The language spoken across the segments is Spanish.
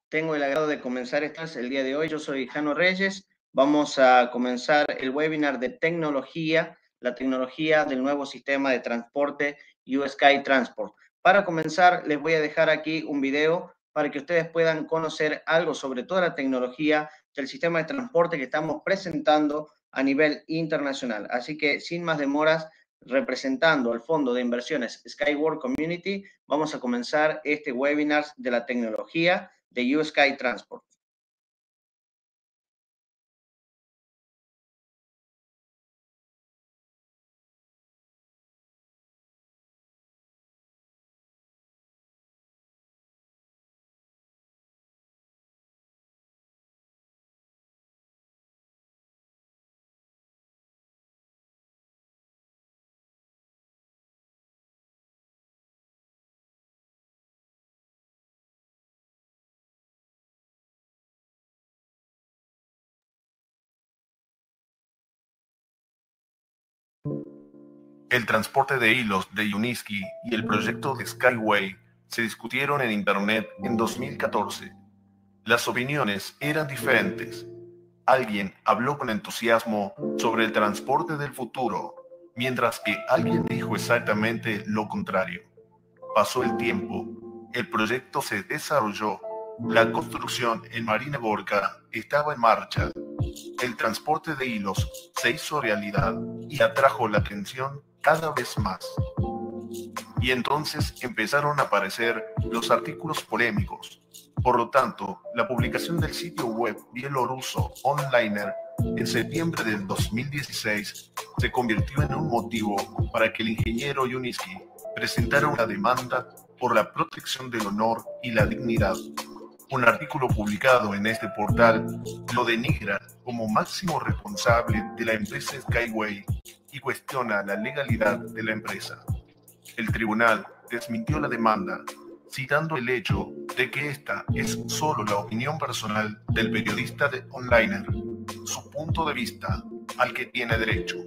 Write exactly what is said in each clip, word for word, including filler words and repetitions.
Tengo el agrado de comenzar esta el día de hoy. Yo soy Jano Reyes. Vamos a comenzar el webinar de tecnología, la tecnología del nuevo sistema de transporte U S Sky Transport. Para comenzar, les voy a dejar aquí un video para que ustedes puedan conocer algo sobre toda la tecnología del sistema de transporte que estamos presentando a nivel internacional. Así que, sin más demoras, representando al fondo de inversiones Skyward Community, vamos a comenzar este webinar de la tecnología de U S Sky Transport. El transporte de hilos de Uniski y el proyecto de Skyway se discutieron en Internet en dos mil catorce. Las opiniones eran diferentes. Alguien habló con entusiasmo sobre el transporte del futuro, mientras que alguien dijo exactamente lo contrario. Pasó el tiempo, el proyecto se desarrolló, la construcción en Marineborka estaba en marcha, el transporte de hilos se hizo realidad y atrajo la atención cada vez más. Y entonces empezaron a aparecer los artículos polémicos. Por lo tanto, la publicación del sitio web bielorruso Onliner en septiembre del dos mil dieciséis se convirtió en un motivo para que el ingeniero Uniski presentara una demanda por la protección del honor y la dignidad. Un artículo publicado en este portal lo denigra como máximo responsable de la empresa Skyway y cuestiona la legalidad de la empresa. El tribunal desmintió la demanda, citando el hecho de que esta es solo la opinión personal del periodista de Onliner, su punto de vista al que tiene derecho.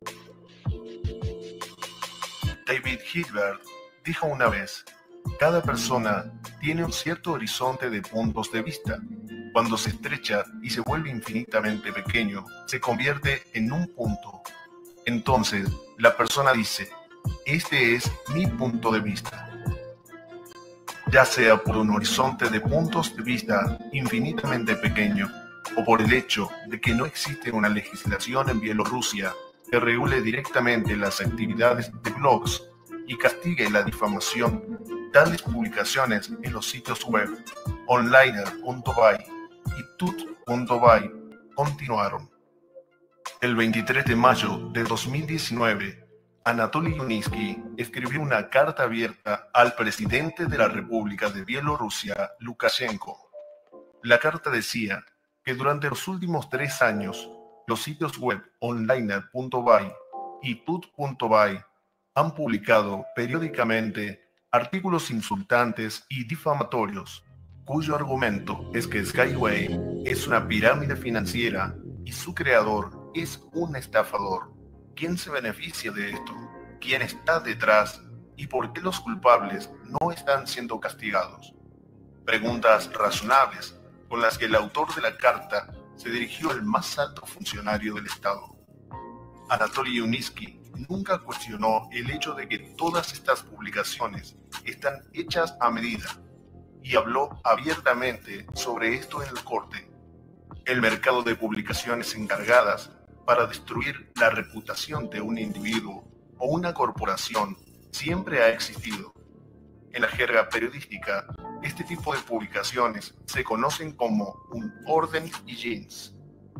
David Hilbert dijo una vez: cada persona tiene un cierto horizonte de puntos de vista. Cuando se estrecha y se vuelve infinitamente pequeño, se convierte en un punto. Entonces, la persona dice: este es mi punto de vista. Ya sea por un horizonte de puntos de vista infinitamente pequeño, o por el hecho de que no existe una legislación en Bielorrusia que regule directamente las actividades de blogs y castigue la difamación, tales publicaciones en los sitios web onliner punto by y tut punto by continuaron. El veintitrés de mayo de dos mil diecinueve, Anatoly Uniski escribió una carta abierta al presidente de la República de Bielorrusia, Lukashenko. La carta decía que durante los últimos tres años, los sitios web onliner punto by y tut punto by han publicado periódicamente artículos insultantes y difamatorios, cuyo argumento es que Skyway es una pirámide financiera y su creador es un estafador. ¿Quién se beneficia de esto? ¿Quién está detrás? ¿Y por qué los culpables no están siendo castigados? Preguntas razonables con las que el autor de la carta se dirigió al más alto funcionario del Estado. Anatoly Uniski nunca cuestionó el hecho de que todas estas publicaciones están hechas a medida y habló abiertamente sobre esto en el corte. El mercado de publicaciones encargadas para destruir la reputación de un individuo o una corporación siempre ha existido. En la jerga periodística, este tipo de publicaciones se conocen como un orden y jeans.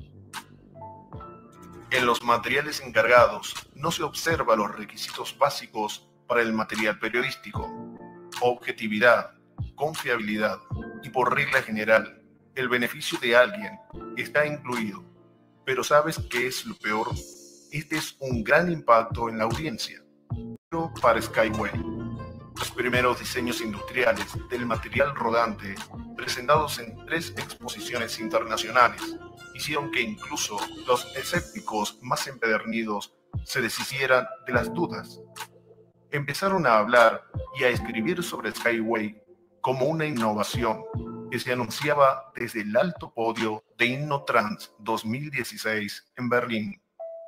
En los materiales encargados no se observan los requisitos básicos para el material periodístico: objetividad, confiabilidad y, por regla general, el beneficio de alguien está incluido. Pero ¿sabes qué es lo peor? Este es un gran impacto en la audiencia. Pero para Skyway, los primeros diseños industriales del material rodante, presentados en tres exposiciones internacionales, hicieron que incluso los escépticos más empedernidos se deshicieran de las dudas. Empezaron a hablar y a escribir sobre Skyway como una innovación, que se anunciaba desde el alto podio de InnoTrans dos mil dieciséis en Berlín.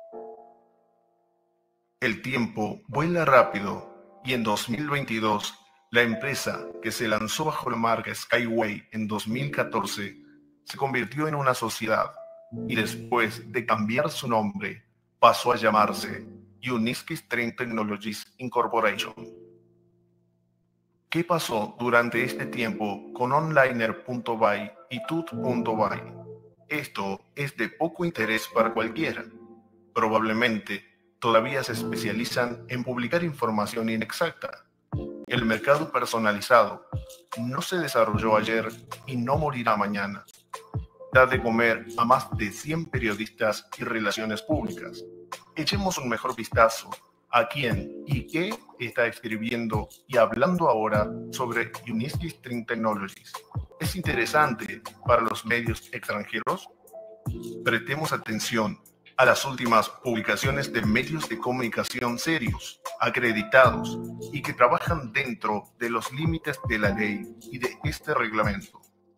El tiempo vuela rápido y en dos mil veintidós, la empresa que se lanzó bajo la marca Skyway en dos mil catorce se convirtió en una sociedad y después de cambiar su nombre pasó a llamarse Uniski String Technologies Incorporation. ¿Qué pasó durante este tiempo con Onliner punto by y Tut punto by? Esto es de poco interés para cualquiera. Probablemente todavía se especializan en publicar información inexacta. El mercado personalizado no se desarrolló ayer y no morirá mañana. Da de comer a más de cien periodistas y relaciones públicas. Echemos un mejor vistazo a quién y qué está escribiendo y hablando ahora sobre Uniski String Technologies. ¿Es interesante para los medios extranjeros? Prestemos atención a las últimas publicaciones de medios de comunicación serios, acreditados y que trabajan dentro de los límites de la ley y de este reglamento.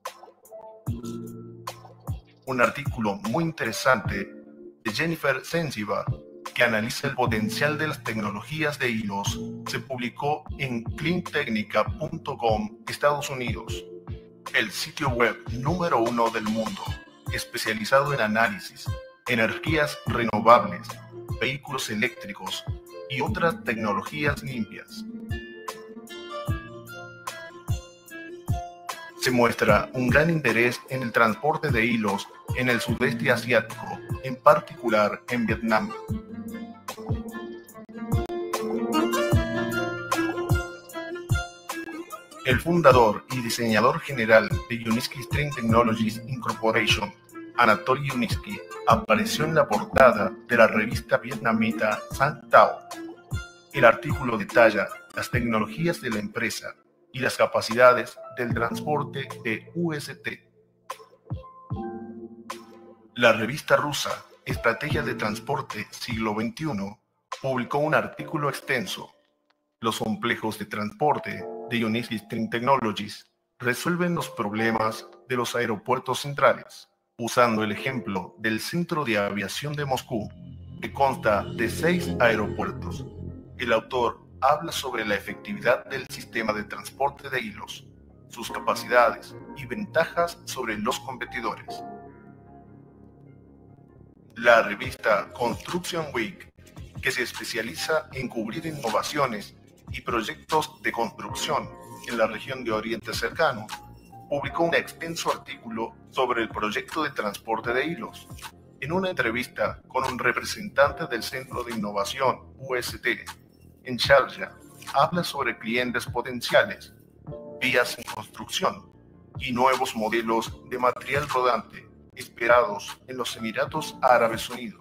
Un artículo muy interesante de Jennifer Sensiba que analiza el potencial de las tecnologías de hilos se publicó en cleantechnica punto com, Estados Unidos, el sitio web número uno del mundo, especializado en análisis, energías renovables, vehículos eléctricos y otras tecnologías limpias. Se muestra un gran interés en el transporte de hilos en el sudeste asiático, en particular en Vietnam. El fundador y diseñador general de Uniski String Technologies Incorporation, Anatoly Uniski, apareció en la portada de la revista vietnamita Sang Tao. El artículo detalla las tecnologías de la empresa y las capacidades del transporte de U S T. La revista rusa Estrategia de Transporte Siglo veintiuno publicó un artículo extenso. Los complejos de transporte de Uniski String Technologies resuelven los problemas de los aeropuertos centrales, usando el ejemplo del Centro de Aviación de Moscú, que consta de seis aeropuertos. El autor habla sobre la efectividad del sistema de transporte de hilos, sus capacidades y ventajas sobre los competidores. La revista Construction Week, que se especializa en cubrir innovaciones y proyectos de construcción en la región de Oriente Cercano, publicó un extenso artículo sobre el proyecto de transporte de hilos. En una entrevista con un representante del Centro de Innovación U S T en Sharjah, habla sobre clientes potenciales, vías en construcción y nuevos modelos de material rodante esperados en los Emiratos Árabes Unidos.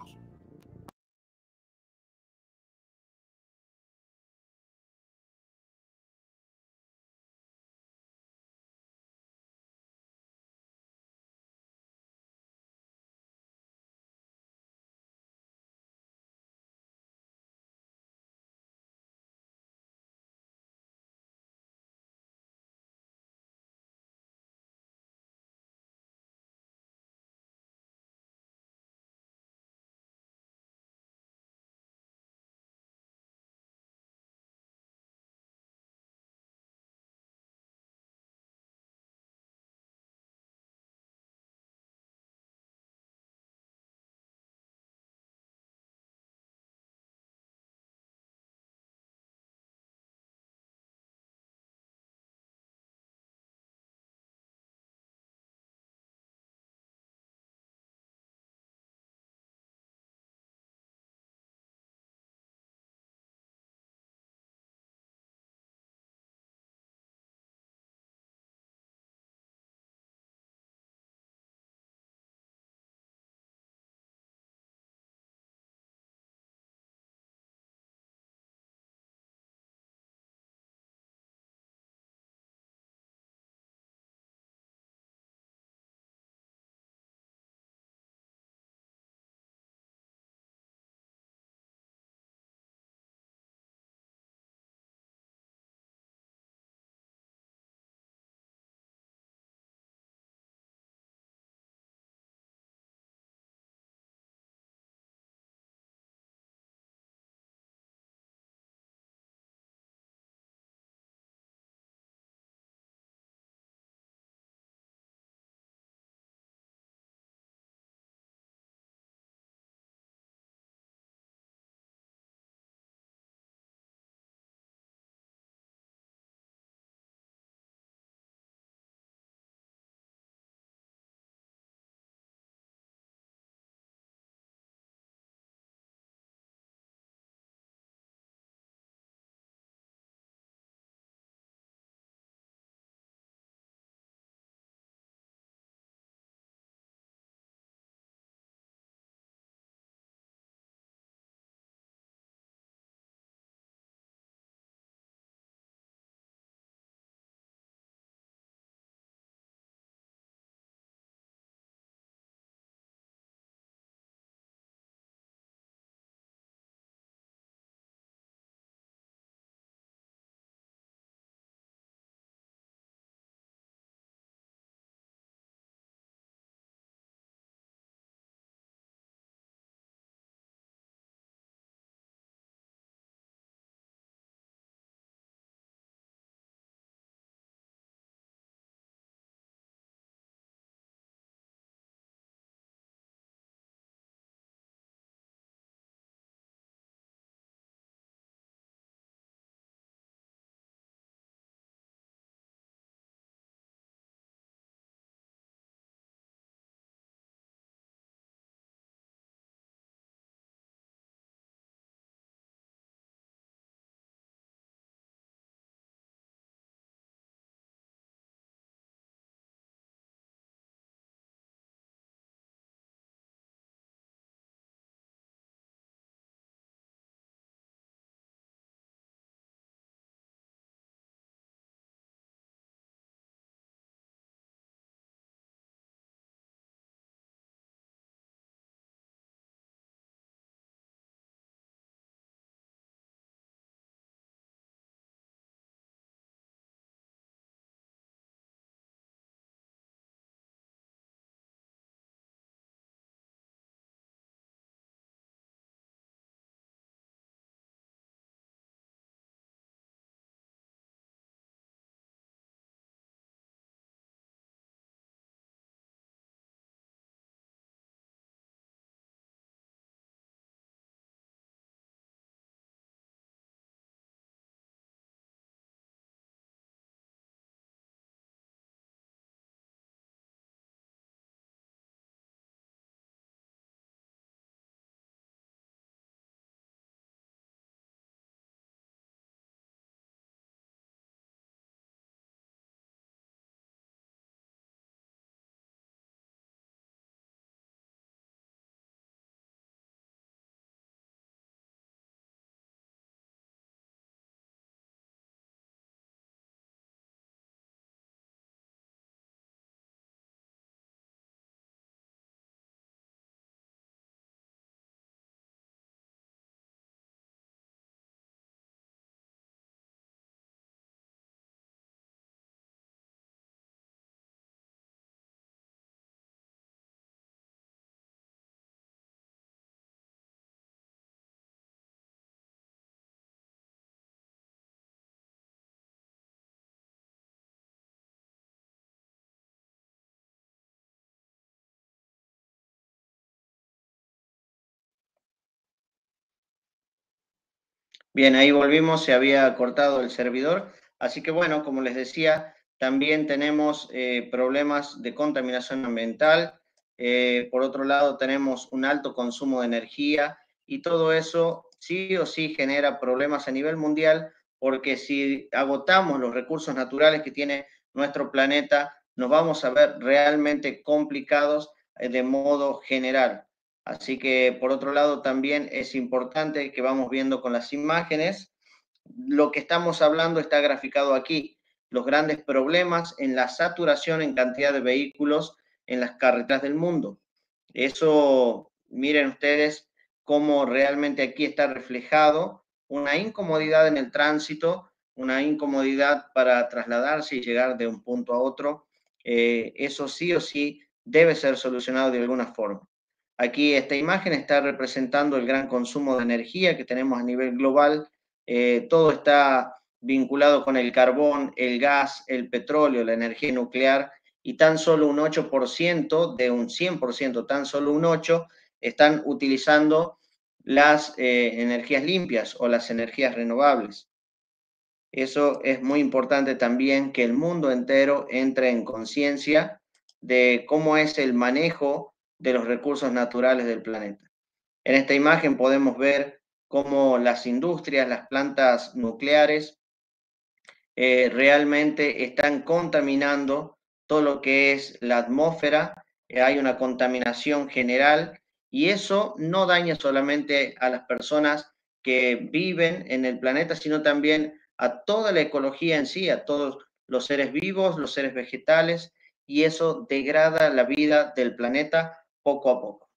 Bien, ahí volvimos, se había cortado el servidor. Así que bueno, como les decía, también tenemos eh, problemas de contaminación ambiental. Eh, por otro lado, tenemos un alto consumo de energía y todo eso sí o sí genera problemas a nivel mundial, porque si agotamos los recursos naturales que tiene nuestro planeta, nos vamos a ver realmente complicados eh, de modo general. Así que, por otro lado, también es importante que vamos viendo con las imágenes. Lo que estamos hablando está graficado aquí. Los grandes problemas en la saturación en cantidad de vehículos en las carreteras del mundo. Eso, miren ustedes cómo realmente aquí está reflejado una incomodidad en el tránsito, una incomodidad para trasladarse y llegar de un punto a otro. Eh, eso sí o sí debe ser solucionado de alguna forma. Aquí esta imagen está representando el gran consumo de energía que tenemos a nivel global. Eh, todo está vinculado con el carbón, el gas, el petróleo, la energía nuclear, y tan solo un ocho por ciento de un cien por ciento, tan solo un ocho por ciento están utilizando las eh, energías limpias o las energías renovables. Eso es muy importante también, que el mundo entero entre en conciencia de cómo es el manejo de los recursos naturales del planeta. En esta imagen podemos ver cómo las industrias, las plantas nucleares, eh, realmente están contaminando todo lo que es la atmósfera. Eh, hay una contaminación general y eso no daña solamente a las personas que viven en el planeta, sino también a toda la ecología en sí, a todos los seres vivos, los seres vegetales, y eso degrada la vida del planeta poco a poco.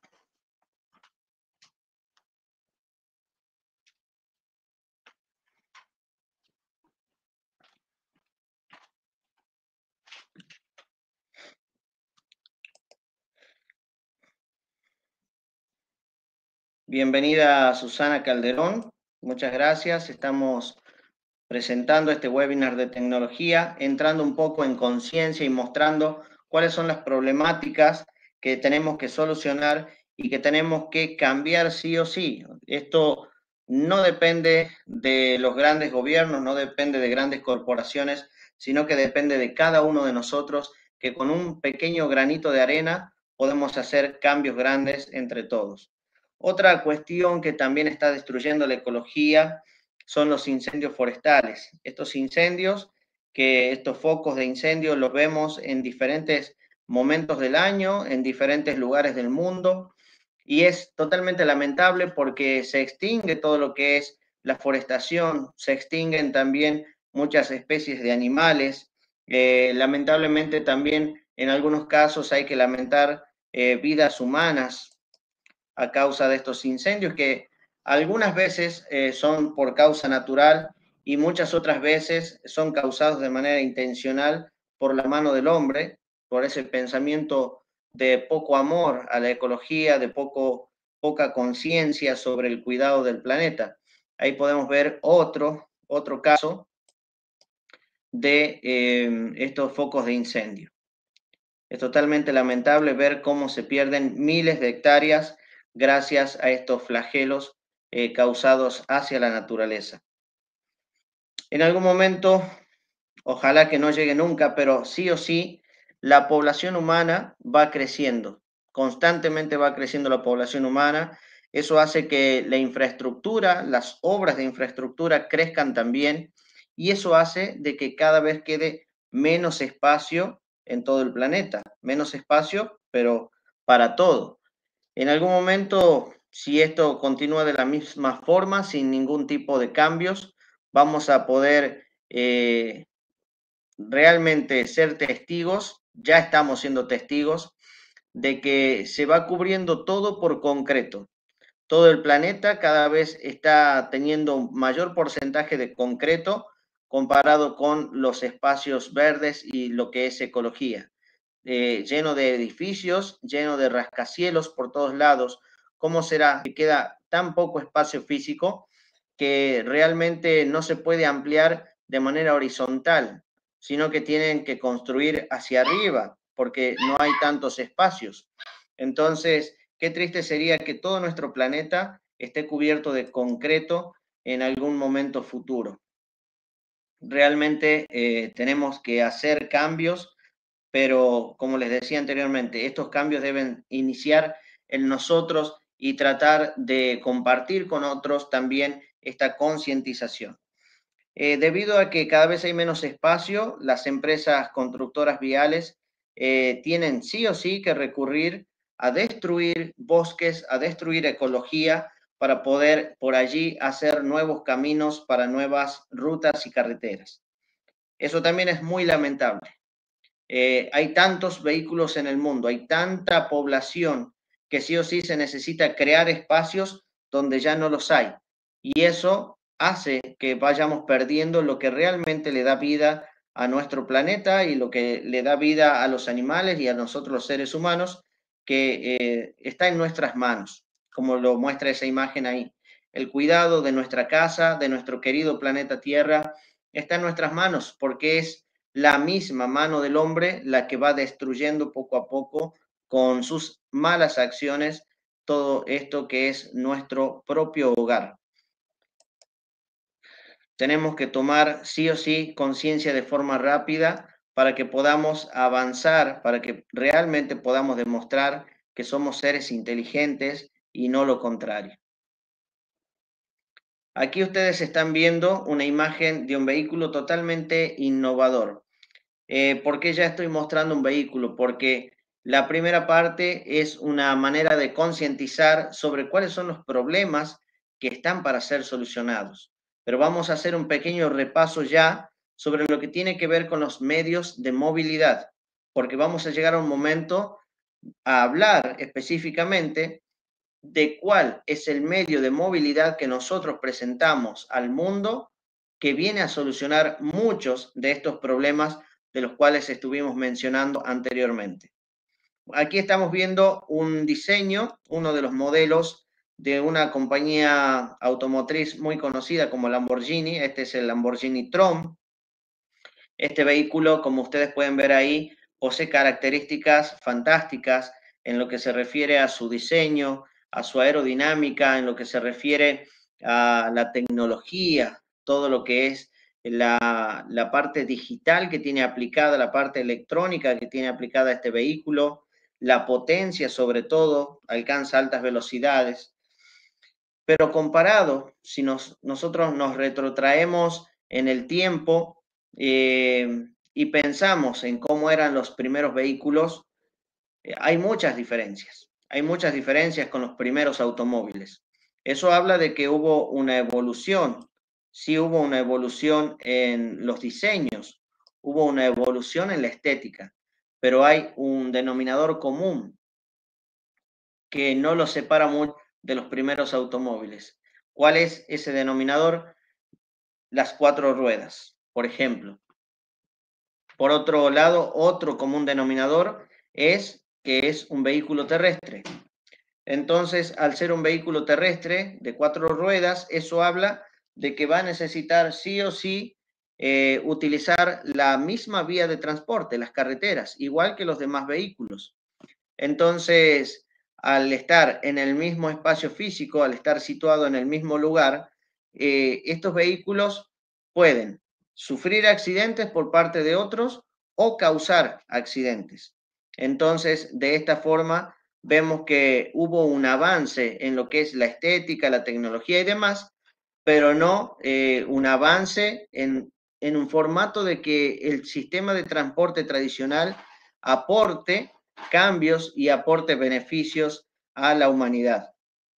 Bienvenida Susana Calderón, muchas gracias. Estamos presentando este webinar de tecnología, entrando un poco en conciencia y mostrando cuáles son las problemáticas que tenemos que solucionar y que tenemos que cambiar sí o sí. Esto no depende de los grandes gobiernos, no depende de grandes corporaciones, sino que depende de cada uno de nosotros, que con un pequeño granito de arena podemos hacer cambios grandes entre todos. Otra cuestión que también está destruyendo la ecología son los incendios forestales. Estos incendios, que estos focos de incendio los vemos en diferentes momentos del año, en diferentes lugares del mundo, y es totalmente lamentable porque se extingue todo lo que es la forestación, se extinguen también muchas especies de animales. Eh, lamentablemente también en algunos casos hay que lamentar eh, vidas humanas a causa de estos incendios, que algunas veces eh, son por causa natural y muchas otras veces son causados de manera intencional por la mano del hombre, por ese pensamiento de poco amor a la ecología, de poco, poca conciencia sobre el cuidado del planeta. Ahí podemos ver otro, otro caso de eh, estos focos de incendio. Es totalmente lamentable ver cómo se pierden miles de hectáreas gracias a estos flagelos eh, causados hacia la naturaleza. En algún momento, ojalá que no llegue nunca, pero sí o sí, la población humana va creciendo, constantemente va creciendo la población humana. Eso hace que la infraestructura, las obras de infraestructura crezcan también, y eso hace de que cada vez quede menos espacio en todo el planeta, menos espacio, pero para todo. En algún momento, si esto continúa de la misma forma, sin ningún tipo de cambios, vamos a poder eh, realmente ser testigos, ya estamos siendo testigos, de que se va cubriendo todo por concreto. Todo el planeta cada vez está teniendo un mayor porcentaje de concreto comparado con los espacios verdes y lo que es ecología. Eh, lleno de edificios, lleno de rascacielos por todos lados. ¿Cómo será que queda tan poco espacio físico que realmente no se puede ampliar de manera horizontal, sino que tienen que construir hacia arriba porque no hay tantos espacios? Entonces, qué triste sería que todo nuestro planeta esté cubierto de concreto en algún momento futuro. Realmente eh, tenemos que hacer cambios, pero como les decía anteriormente, estos cambios deben iniciar en nosotros y tratar de compartir con otros también esta concientización. Eh, debido a que cada vez hay menos espacio, las empresas constructoras viales eh, tienen sí o sí que recurrir a destruir bosques, a destruir ecología para poder por allí hacer nuevos caminos para nuevas rutas y carreteras. Eso también es muy lamentable. Eh, hay tantos vehículos en el mundo, hay tanta población que sí o sí se necesita crear espacios donde ya no los hay. Y eso hace que vayamos perdiendo lo que realmente le da vida a nuestro planeta y lo que le da vida a los animales y a nosotros los seres humanos, que eh, está en nuestras manos, como lo muestra esa imagen ahí. El cuidado de nuestra casa, de nuestro querido planeta Tierra, está en nuestras manos porque es la misma mano del hombre la que va destruyendo poco a poco con sus malas acciones todo esto que es nuestro propio hogar. Tenemos que tomar sí o sí conciencia de forma rápida para que podamos avanzar, para que realmente podamos demostrar que somos seres inteligentes y no lo contrario. Aquí ustedes están viendo una imagen de un vehículo totalmente innovador. Eh, ¿Por qué ya estoy mostrando un vehículo? Porque la primera parte es una manera de concientizar sobre cuáles son los problemas que están para ser solucionados. Pero vamos a hacer un pequeño repaso ya sobre lo que tiene que ver con los medios de movilidad, porque vamos a llegar a un momento a hablar específicamente de cuál es el medio de movilidad que nosotros presentamos al mundo que viene a solucionar muchos de estos problemas de los cuales estuvimos mencionando anteriormente. Aquí estamos viendo un diseño, uno de los modelos de una compañía automotriz muy conocida como Lamborghini. Este es el Lamborghini Tron. Este vehículo, como ustedes pueden ver ahí, posee características fantásticas en lo que se refiere a su diseño, a su aerodinámica, en lo que se refiere a la tecnología, todo lo que es la, la parte digital que tiene aplicada, la parte electrónica que tiene aplicada a este vehículo, la potencia sobre todo, alcanza altas velocidades. Pero comparado, si nos, nosotros nos retrotraemos en el tiempo eh, y pensamos en cómo eran los primeros vehículos, eh, hay muchas diferencias. Hay muchas diferencias con los primeros automóviles. Eso habla de que hubo una evolución. Sí hubo una evolución en los diseños, hubo una evolución en la estética, pero hay un denominador común que no los separa mucho de los primeros automóviles. ¿Cuál es ese denominador? Las cuatro ruedas, por ejemplo. Por otro lado, otro común denominador es que es un vehículo terrestre. Entonces, al ser un vehículo terrestre de cuatro ruedas, eso habla de que va a necesitar sí o sí eh, utilizar la misma vía de transporte, las carreteras, igual que los demás vehículos. Entonces, al estar en el mismo espacio físico, al estar situado en el mismo lugar, eh, estos vehículos pueden sufrir accidentes por parte de otros o causar accidentes. Entonces, de esta forma, vemos que hubo un avance en lo que es la estética, la tecnología y demás, pero no eh, un avance en, en un formato de que el sistema de transporte tradicional aporte cambios y aporte beneficios a la humanidad.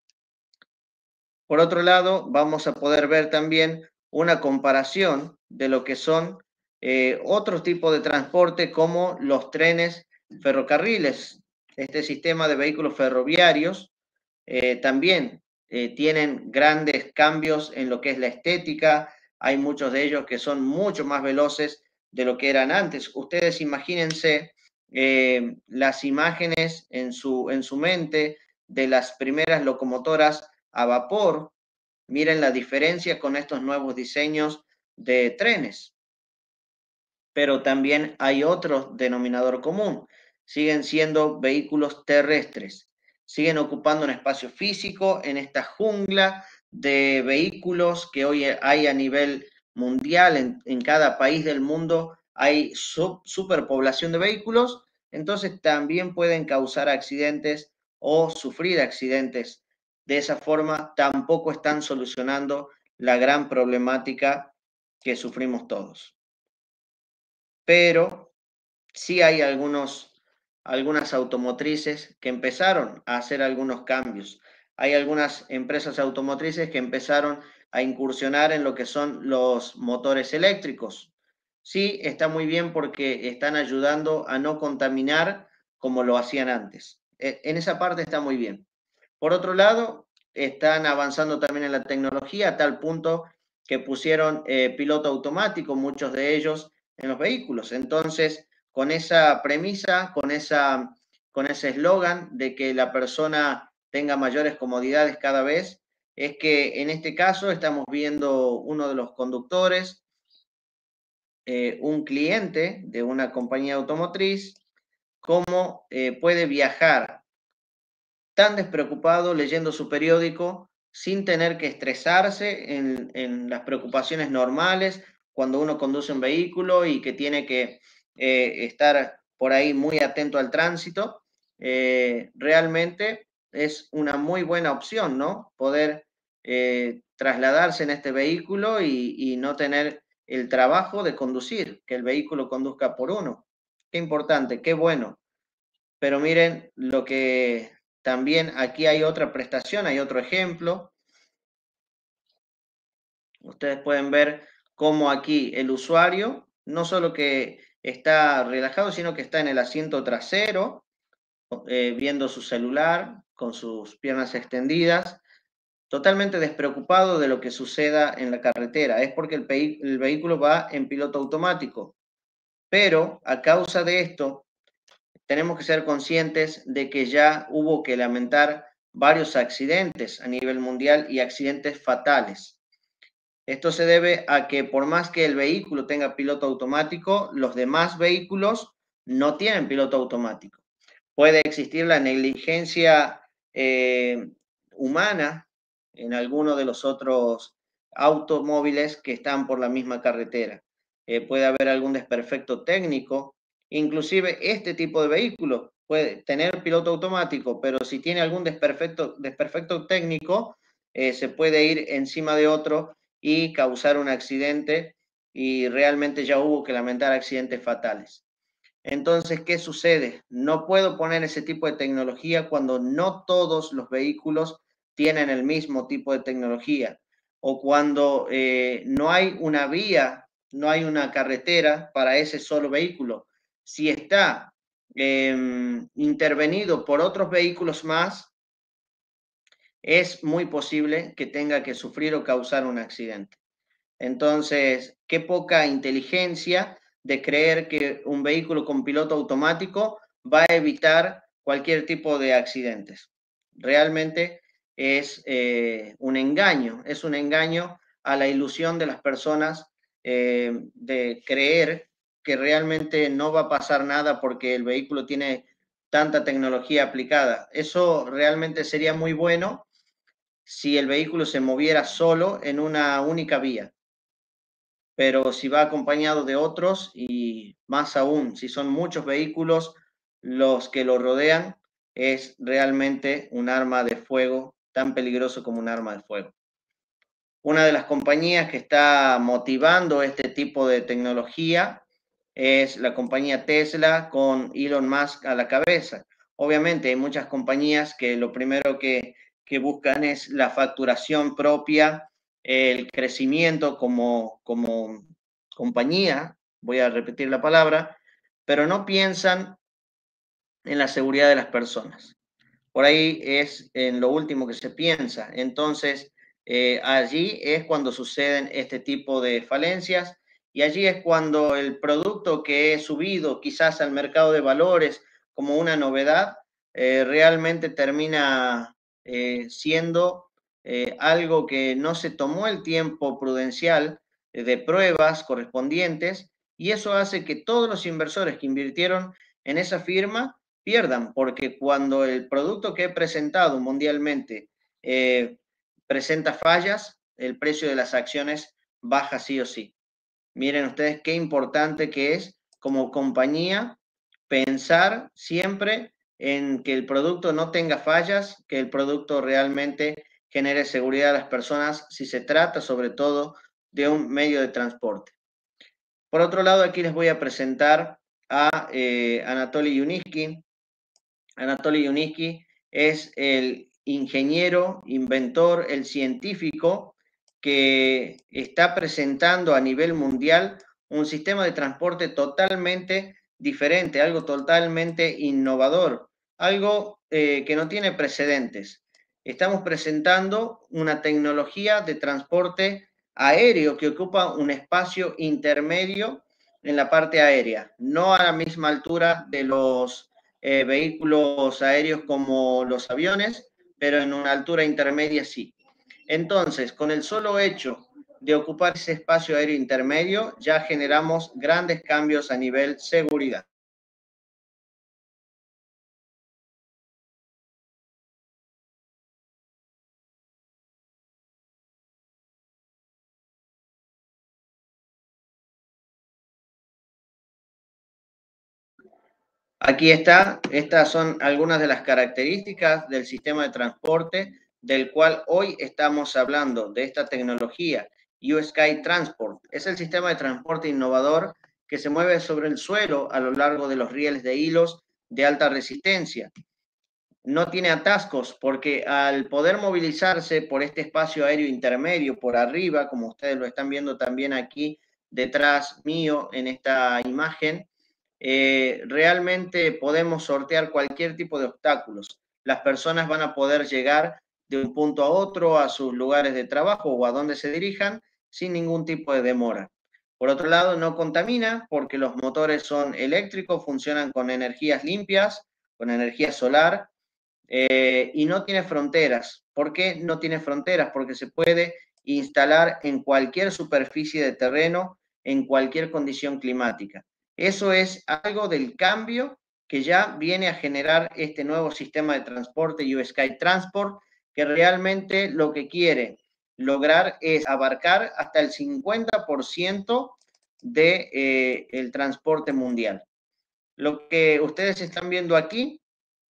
Por otro lado, vamos a poder ver también una comparación de lo que son eh, otros tipos de transporte como los trenes ferrocarriles. Este sistema de vehículos ferroviarios eh, también eh, tienen grandes cambios en lo que es la estética. Hay muchos de ellos que son mucho más veloces de lo que eran antes. Ustedes imagínense eh, las imágenes en su, en su mente de las primeras locomotoras a vapor. Miren la diferencia con estos nuevos diseños de trenes. Pero también hay otro denominador común. Siguen siendo vehículos terrestres. Siguen ocupando un espacio físico en esta jungla de vehículos que hoy hay a nivel mundial, en, en cada país del mundo hay sub, superpoblación de vehículos, entonces también pueden causar accidentes o sufrir accidentes. De esa forma tampoco están solucionando la gran problemática que sufrimos todos. Pero sí hay algunos, algunas automotrices que empezaron a hacer algunos cambios. Hay algunas empresas automotrices que empezaron a incursionar en lo que son los motores eléctricos. Sí, está muy bien porque están ayudando a no contaminar como lo hacían antes. En esa parte está muy bien. Por otro lado, están avanzando también en la tecnología a tal punto que pusieron eh, piloto automático, muchos de ellos, en los vehículos. Entonces, con esa premisa, con, esa, con ese eslogan de que la persona tenga mayores comodidades cada vez, es que en este caso estamos viendo uno de los conductores, eh, un cliente de una compañía automotriz, cómo eh, puede viajar tan despreocupado leyendo su periódico sin tener que estresarse en, en las preocupaciones normales cuando uno conduce un vehículo y que tiene que eh, estar por ahí muy atento al tránsito. Eh, realmente es una muy buena opción, ¿no? Poder eh, trasladarse en este vehículo y, y no tener el trabajo de conducir, que el vehículo conduzca por uno. Qué importante, qué bueno. Pero miren lo que también aquí hay otra prestación, hay otro ejemplo. Ustedes pueden ver cómo aquí el usuario no solo que está relajado, sino que está en el asiento trasero, eh, viendo su celular con sus piernas extendidas, totalmente despreocupado de lo que suceda en la carretera. Es porque el, el vehículo va en piloto automático. Pero a causa de esto, tenemos que ser conscientes de que ya hubo que lamentar varios accidentes a nivel mundial y accidentes fatales. Esto se debe a que por más que el vehículo tenga piloto automático, los demás vehículos no tienen piloto automático. Puede existir la negligencia eh, humana en alguno de los otros automóviles que están por la misma carretera. Eh, puede haber algún desperfecto técnico. Inclusive este tipo de vehículo puede tener piloto automático, pero si tiene algún desperfecto, desperfecto técnico, eh, se puede ir encima de otro y causar un accidente, y realmente ya hubo que lamentar accidentes fatales. Entonces, ¿qué sucede? No puedo poner ese tipo de tecnología cuando no todos los vehículos tienen el mismo tipo de tecnología, o cuando eh, no hay una vía, no hay una carretera para ese solo vehículo. Si está eh, intervenido por otros vehículos más, es muy posible que tenga que sufrir o causar un accidente. Entonces, qué poca inteligencia de creer que un vehículo con piloto automático va a evitar cualquier tipo de accidentes. Realmente es eh, un engaño, es un engaño a la ilusión de las personas eh, de creer que realmente no va a pasar nada porque el vehículo tiene tanta tecnología aplicada. Eso realmente sería muy bueno si el vehículo se moviera solo en una única vía, pero si va acompañado de otros, y más aún si son muchos vehículos los que lo rodean, es realmente un arma de fuego, tan peligroso como un arma de fuego. Una de las compañías que está motivando este tipo de tecnología es la compañía Tesla, con Elon Musk a la cabeza. Obviamente hay muchas compañías que lo primero que, que buscan es la facturación propia, el crecimiento como, como compañía, voy a repetir la palabra, pero no piensan en la seguridad de las personas. Por ahí es en lo último que se piensa. Entonces, eh, allí es cuando suceden este tipo de falencias, y allí es cuando el producto que he subido quizás al mercado de valores como una novedad, eh, realmente termina eh, siendo eh, algo que no se tomó el tiempo prudencial eh, de pruebas correspondientes, y eso hace que todos los inversores que invirtieron en esa firma pierdan, porque cuando el producto que he presentado mundialmente eh, presenta fallas, el precio de las acciones baja sí o sí. Miren ustedes qué importante que es como compañía pensar siempre en que el producto no tenga fallas, que el producto realmente genere seguridad a las personas si se trata sobre todo de un medio de transporte. Por otro lado, aquí les voy a presentar a eh, Anatoly Yuniski. Anatoly Yuniski es el ingeniero, inventor, el científico que está presentando a nivel mundial un sistema de transporte totalmente diferente, algo totalmente innovador, algo eh, que no tiene precedentes. Estamos presentando una tecnología de transporte aéreo que ocupa un espacio intermedio en la parte aérea, no a la misma altura de los eh, vehículos aéreos como los aviones, pero en una altura intermedia sí. Entonces, con el solo hecho de ocupar ese espacio aéreo intermedio, ya generamos grandes cambios a nivel seguridad. Aquí está, estas son algunas de las características del sistema de transporte del cual hoy estamos hablando, de esta tecnología, U-Sky Transport. Es el sistema de transporte innovador que se mueve sobre el suelo a lo largo de los rieles de hilos de alta resistencia. No tiene atascos porque al poder movilizarse por este espacio aéreo intermedio, por arriba, como ustedes lo están viendo también aquí detrás mío en esta imagen, eh, realmente podemos sortear cualquier tipo de obstáculos. Las personas van a poder llegar de un punto a otro, a sus lugares de trabajo o a donde se dirijan, sin ningún tipo de demora. Por otro lado, no contamina porque los motores son eléctricos, funcionan con energías limpias, con energía solar, eh, y no tiene fronteras. ¿Por qué no tiene fronteras? Porque se puede instalar en cualquier superficie de terreno, en cualquier condición climática. Eso es algo del cambio que ya viene a generar este nuevo sistema de transporte U-Sky Transport, que realmente lo que quiere lograr es abarcar hasta el cincuenta por ciento del de, eh, transporte mundial. Lo que ustedes están viendo aquí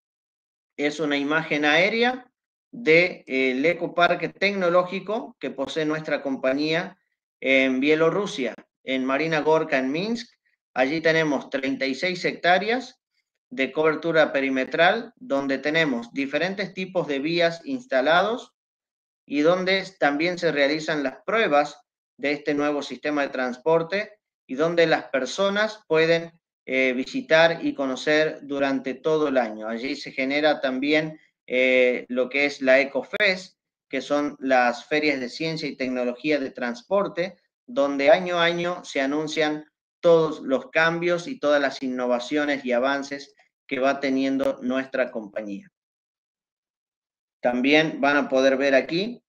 es una imagen aérea del de, eh, ecoparque tecnológico que posee nuestra compañía en Bielorrusia, en Marina Gorka, en Minsk. Allí tenemos treinta y seis hectáreas de cobertura perimetral, donde tenemos diferentes tipos de vías instalados y donde también se realizan las pruebas de este nuevo sistema de transporte y donde las personas pueden eh, visitar y conocer durante todo el año. Allí se genera también eh, lo que es la EcoFest, que son las ferias de ciencia y tecnología de transporte, donde año a año se anuncian todos los cambios y todas las innovaciones y avances que va teniendo nuestra compañía. También van a poder ver aquí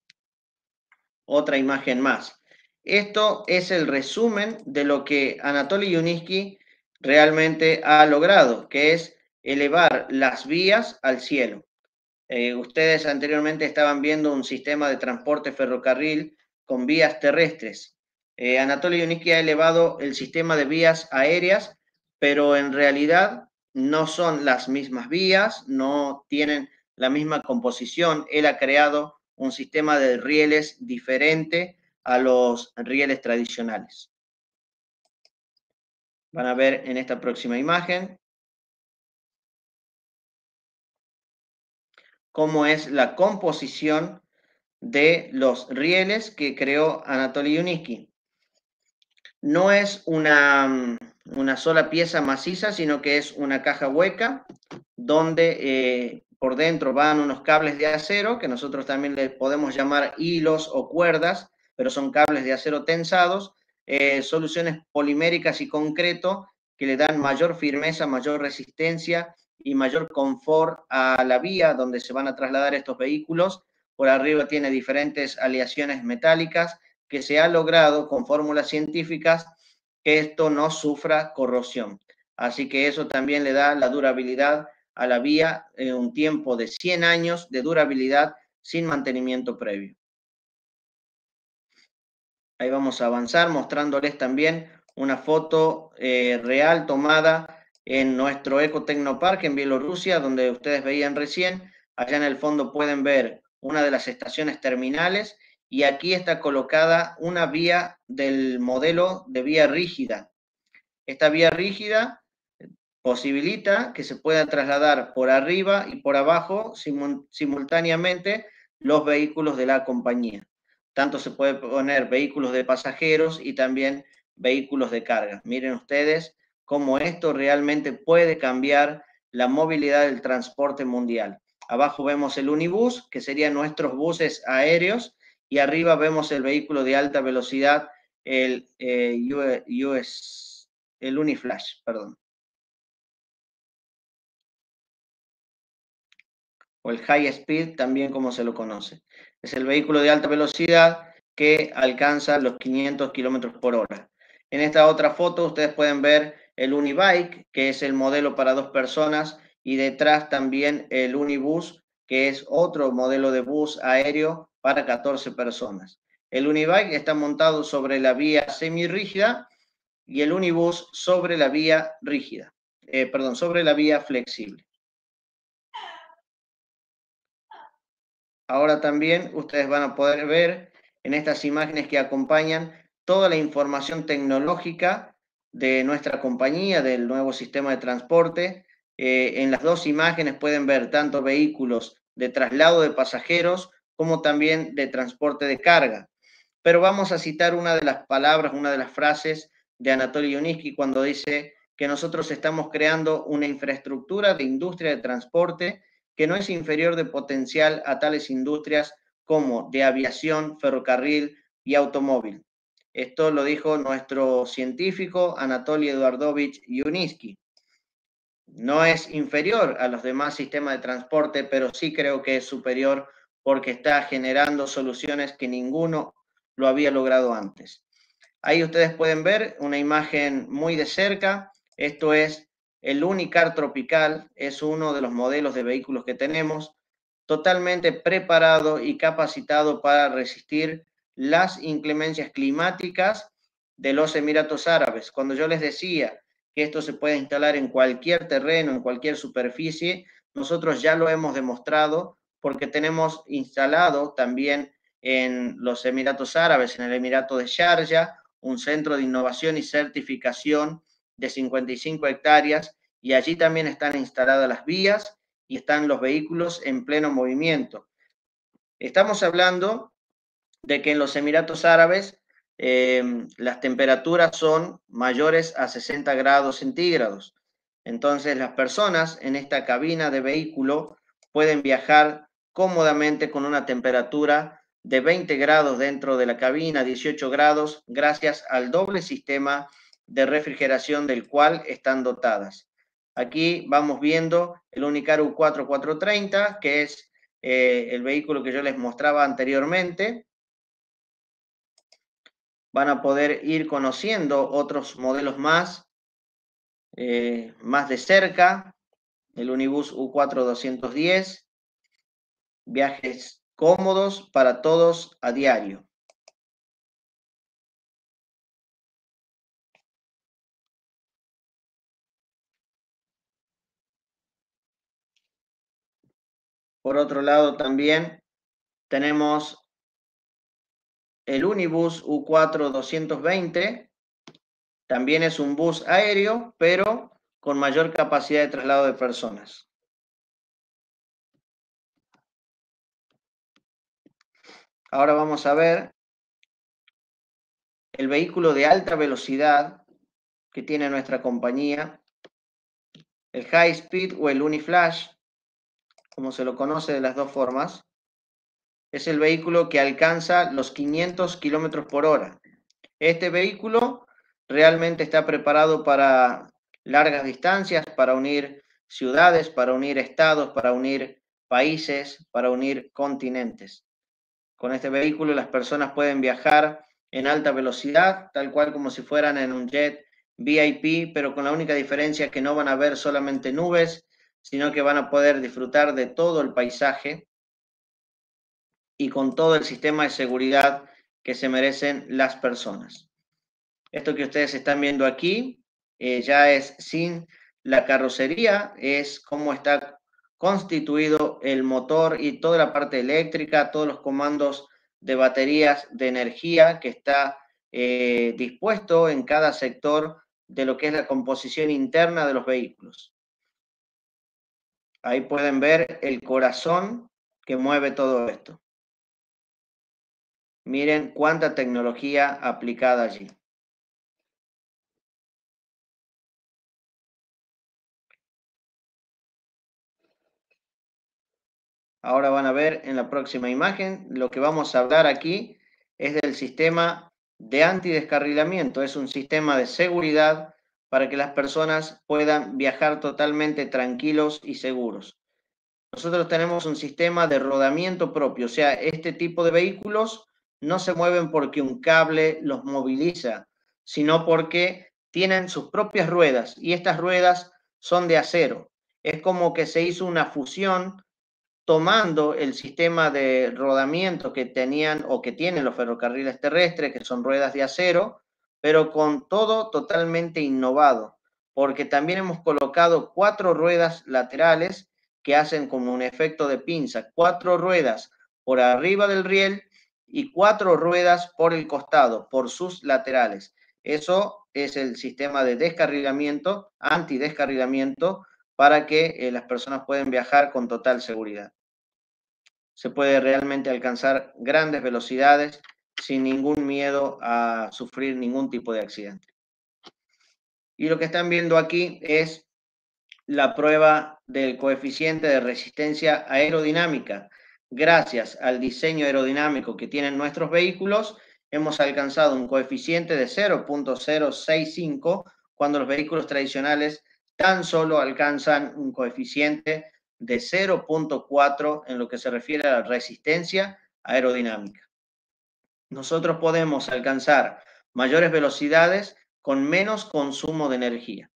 otra imagen más. Esto es el resumen de lo que Anatoly Yuniski realmente ha logrado, que es elevar las vías al cielo. Eh, ustedes anteriormente estaban viendo un sistema de transporte ferrocarril con vías terrestres. Eh, Anatoly Yuniski ha elevado el sistema de vías aéreas, pero en realidad no son las mismas vías, no tienen la misma composición. Él ha creado un sistema de rieles diferente a los rieles tradicionales. Van a ver en esta próxima imagen cómo es la composición de los rieles que creó Anatoly Yuniski. No es una, una sola pieza maciza, sino que es una caja hueca donde eh, por dentro van unos cables de acero, que nosotros también les podemos llamar hilos o cuerdas, pero son cables de acero tensados, eh, soluciones poliméricas y concreto que le dan mayor firmeza, mayor resistencia y mayor confort a la vía donde se van a trasladar estos vehículos. Por arriba tiene diferentes aleaciones metálicas que se ha logrado con fórmulas científicas que esto no sufra corrosión. Así que eso también le da la durabilidad a la vía en un tiempo de cien años de durabilidad sin mantenimiento previo. Ahí vamos a avanzar mostrándoles también una foto eh, real tomada en nuestro Ecotecnopark en Bielorrusia, donde ustedes veían recién. Allá en el fondo pueden ver una de las estaciones terminales y aquí está colocada una vía del modelo de vía rígida. Esta vía rígida posibilita que se pueda trasladar por arriba y por abajo simultáneamente los vehículos de la compañía. Tanto se puede poner vehículos de pasajeros y también vehículos de carga. Miren ustedes cómo esto realmente puede cambiar la movilidad del transporte mundial. Abajo vemos el Unibus, que serían nuestros buses aéreos, y arriba vemos el vehículo de alta velocidad, el, eh, U S, el Uniflash, perdón. O el High Speed, también como se lo conoce. Es el vehículo de alta velocidad que alcanza los quinientos kilómetros por hora. En esta otra foto ustedes pueden ver el Unibike, que es el modelo para dos personas, y detrás también el Unibus, que es otro modelo de bus aéreo para catorce personas. El Unibike está montado sobre la vía semirrígida y el Unibus sobre la vía rígida, eh, perdón, sobre la vía flexible. Ahora también ustedes van a poder ver en estas imágenes que acompañan toda la información tecnológica de nuestra compañía, del nuevo sistema de transporte. Eh, en las dos imágenes pueden ver tanto vehículos de traslado de pasajeros como también de transporte de carga. Pero vamos a citar una de las palabras, una de las frases de Anatoly Yuniski cuando dice que nosotros estamos creando una infraestructura de industria de transporte que no es inferior de potencial a tales industrias como de aviación, ferrocarril y automóvil. Esto lo dijo nuestro científico Anatoly Eduardovich Yuniski. No es inferior a los demás sistemas de transporte, pero sí creo que es superior porque está generando soluciones que ninguno lo había logrado antes. Ahí ustedes pueden ver una imagen muy de cerca. Esto es el Unicar Tropical, es uno de los modelos de vehículos que tenemos, totalmente preparado y capacitado para resistir las inclemencias climáticas de los Emiratos Árabes. Cuando yo les decía que esto se puede instalar en cualquier terreno, en cualquier superficie, nosotros ya lo hemos demostrado porque tenemos instalado también en los Emiratos Árabes, en el Emirato de Sharjah, un centro de innovación y certificación de cincuenta y cinco hectáreas, y allí también están instaladas las vías y están los vehículos en pleno movimiento. Estamos hablando de que en los Emiratos Árabes eh, las temperaturas son mayores a sesenta grados centígrados. Entonces las personas en esta cabina de vehículo pueden viajar cómodamente con una temperatura de veinte grados dentro de la cabina, dieciocho grados, gracias al doble sistema de refrigeración del cual están dotadas. Aquí vamos viendo el Unicar U cuatro cuatrocientos treinta, que es eh, el vehículo que yo les mostraba anteriormente. Van a poder ir conociendo otros modelos más, eh, más de cerca, el Unibus U cuatro doscientos diez, viajes cómodos para todos a diario. Por otro lado también tenemos el Unibus U cuatro doscientos veinte, también es un bus aéreo, pero con mayor capacidad de traslado de personas. Ahora vamos a ver el vehículo de alta velocidad que tiene nuestra compañía, el High Speed o el Uniflash, como se lo conoce de las dos formas. Es el vehículo que alcanza los quinientos kilómetros por hora. Este vehículo realmente está preparado para largas distancias, para unir ciudades, para unir estados, para unir países, para unir continentes. Con este vehículo las personas pueden viajar en alta velocidad, tal cual como si fueran en un jet V I P, pero con la única diferencia que no van a ver solamente nubes, sino que van a poder disfrutar de todo el paisaje. y con todo el sistema de seguridad que se merecen las personas. Esto que ustedes están viendo aquí eh, ya es sin la carrocería, es cómo está constituido el motor y toda la parte eléctrica, todos los comandos de baterías de energía que está eh, dispuesto en cada sector de lo que es la composición interna de los vehículos. Ahí pueden ver el corazón que mueve todo esto. Miren cuánta tecnología aplicada allí. Ahora van a ver en la próxima imagen, lo que vamos a hablar aquí es del sistema de antidescarrilamiento. Es un sistema de seguridad para que las personas puedan viajar totalmente tranquilos y seguros. Nosotros tenemos un sistema de rodamiento propio, o sea, este tipo de vehículos no se mueven porque un cable los moviliza, sino porque tienen sus propias ruedas y estas ruedas son de acero. Es como que se hizo una fusión tomando el sistema de rodamiento que tenían o que tienen los ferrocarriles terrestres, que son ruedas de acero, pero con todo totalmente innovado, porque también hemos colocado cuatro ruedas laterales que hacen como un efecto de pinza, cuatro ruedas por arriba del riel y cuatro ruedas por el costado, por sus laterales. Eso es el sistema de descarrilamiento, antidescarrilamiento, para que eh, las personas puedan viajar con total seguridad. Se puede realmente alcanzar grandes velocidades sin ningún miedo a sufrir ningún tipo de accidente. Y lo que están viendo aquí es la prueba del coeficiente de resistencia aerodinámica. Gracias al diseño aerodinámico que tienen nuestros vehículos, hemos alcanzado un coeficiente de cero punto cero sesenta y cinco, cuando los vehículos tradicionales tan solo alcanzan un coeficiente de cero punto cuatro en lo que se refiere a la resistencia aerodinámica. Nosotros podemos alcanzar mayores velocidades con menos consumo de energía.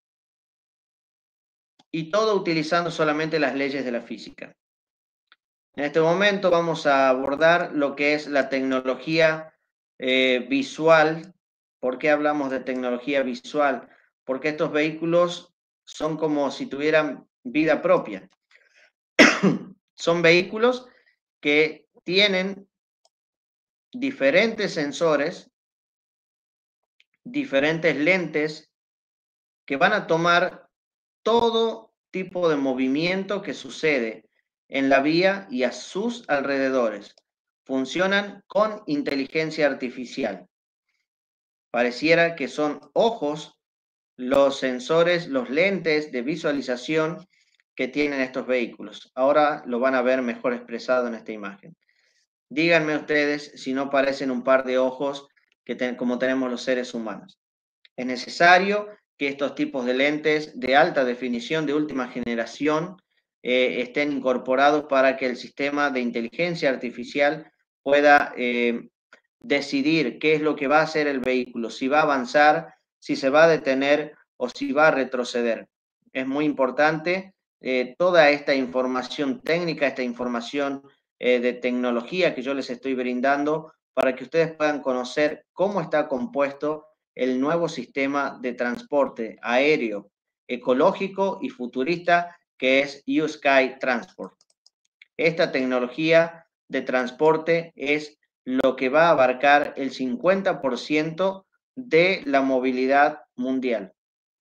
Y todo utilizando solamente las leyes de la física. En este momento vamos a abordar lo que es la tecnología eh, visual. ¿Por qué hablamos de tecnología visual? Porque estos vehículos son como si tuvieran vida propia. Son vehículos que tienen diferentes sensores, diferentes lentes que van a tomar todo tipo de movimiento que sucede en la vía y a sus alrededores. Funcionan con inteligencia artificial. Pareciera que son ojos los sensores, los lentes de visualización que tienen estos vehículos. Ahora lo van a ver mejor expresado en esta imagen. Díganme ustedes si no parecen un par de ojos que ten, como tenemos los seres humanos. Es necesario que estos tipos de lentes de alta definición de última generación eh, estén incorporados para que el sistema de inteligencia artificial pueda eh, decidir qué es lo que va a hacer el vehículo, si va a avanzar, si se va a detener o si va a retroceder. Es muy importante eh, toda esta información técnica, esta información eh, de tecnología que yo les estoy brindando para que ustedes puedan conocer cómo está compuesto el nuevo sistema de transporte aéreo ecológico y futurista que es U-Sky Transport. Esta tecnología de transporte es lo que va a abarcar el cincuenta por ciento de la movilidad mundial.